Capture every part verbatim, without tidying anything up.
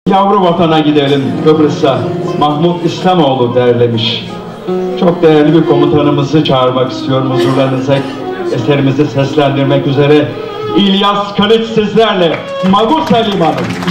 Yavru vatana gidelim Kıbrıs'a, Mahmut İslamoğlu derlemiş. Çok değerli bir komutanımızı çağırmak istiyorum huzurlarınıza, eserimizi seslendirmek üzere. İlyas Kılıç sizlerle, Magusa Limanı.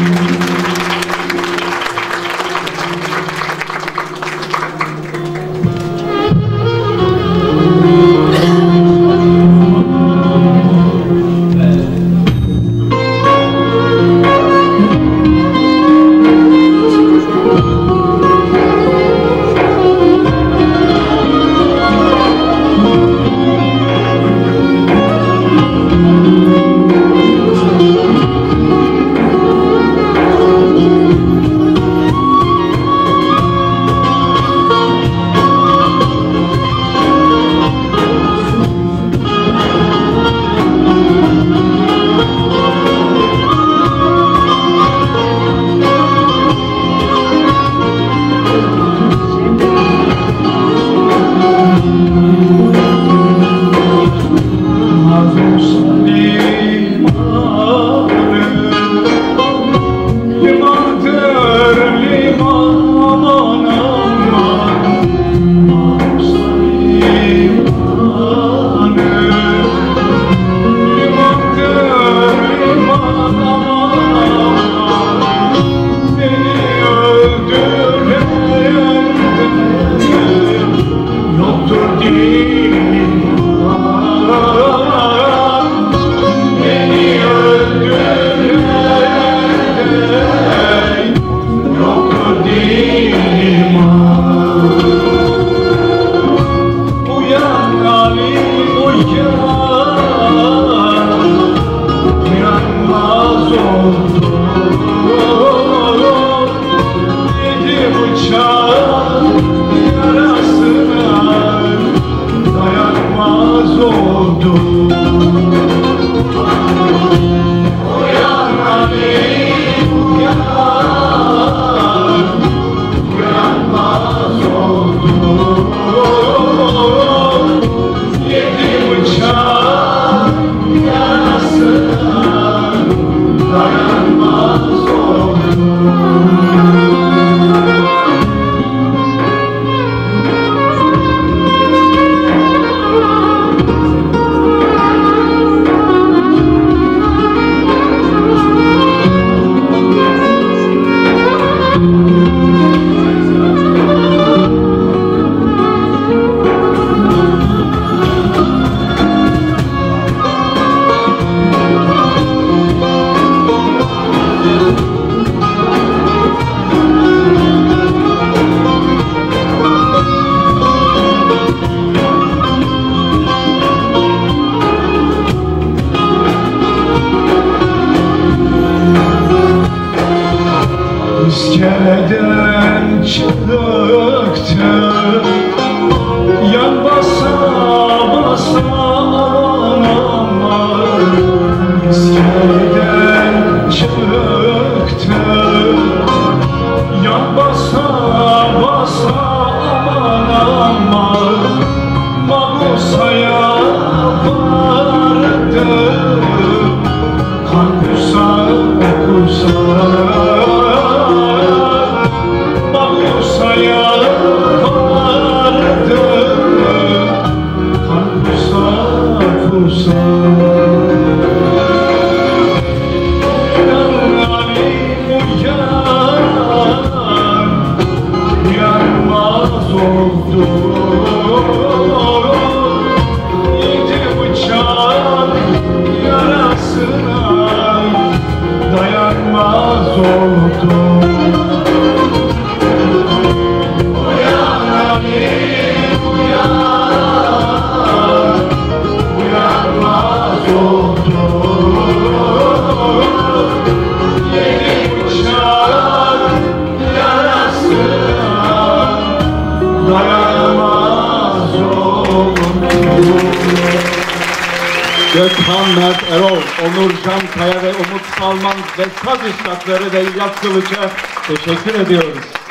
İskeleden çıktı, yan basa basa aman aman. İskeleden çıktı, yan basa basa aman aman. Magusa'ya vardı, kan kusa kusa. Dayanmaz oldu. Uyan Ali, uyan, uyanmaz oldu. Yedi bıçak yarasına dayanmaz oldu. Gökhan Mert Erol, Onur Can Kaya ve Umut Salman ve saz üstadları ve İlyas Kılıç'a teşekkür ediyoruz.